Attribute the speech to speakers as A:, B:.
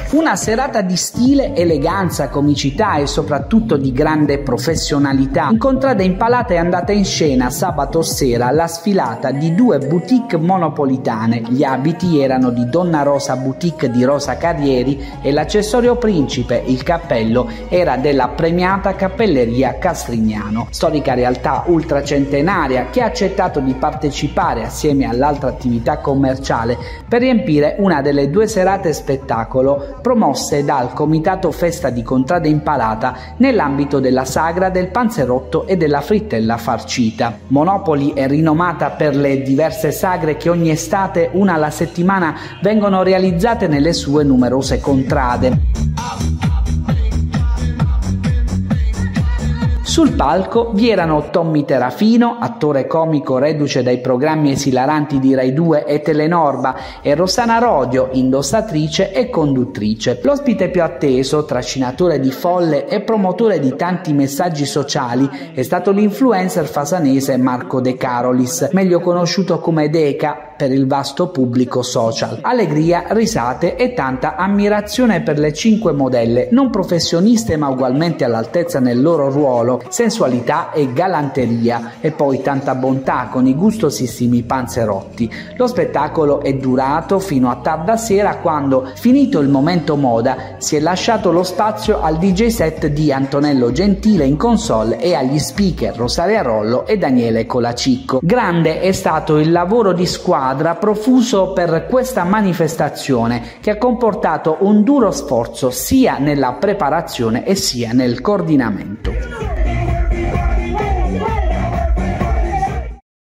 A: Una serata di stile, eleganza, comicità e soprattutto di grande professionalità. In Contrada Impalata è andata in scena sabato sera la sfilata di 2 boutique monopolitane. Gli abiti erano di Donna Rosa Boutique di Rosa Carrieri e l'accessorio principe, il cappello, era della premiata Cappelleria Castrignano, storica realtà ultracentenaria che ha accettato di partecipare assieme all'altra attività commerciale per riempire una delle 2 serate spettacolo promosse dal Comitato Festa di Contrada Impalata nell'ambito della sagra del panzerotto e della frittella farcita. Monopoli è rinomata per le diverse sagre che ogni estate, una alla settimana, vengono realizzate nelle sue numerose contrade. Sul palco vi erano Tommy Terrafino, attore comico reduce dai programmi esilaranti di Rai 2 e Telenorba, e Rossana Rodio, indossatrice e conduttrice. L'ospite più atteso, trascinatore di folle e promotore di tanti messaggi sociali, è stato l'influencer fasanese Marco De Carolis, meglio conosciuto come Deca per il vasto pubblico social. Allegria, risate e tanta ammirazione per le 5 modelle, non professioniste ma ugualmente all'altezza nel loro ruolo, sensualità e galanteria, e poi tanta bontà con i gustosissimi panzerotti. Lo spettacolo è durato fino a tarda sera, quando, finito il momento moda, si è lasciato lo spazio al DJ set di Antonello Gentile in console e agli speaker Rosaria Rollo e Daniele Colacicco. Grande è stato il lavoro di squadra profuso per questa manifestazione, che ha comportato un duro sforzo sia nella preparazione e sia nel coordinamento.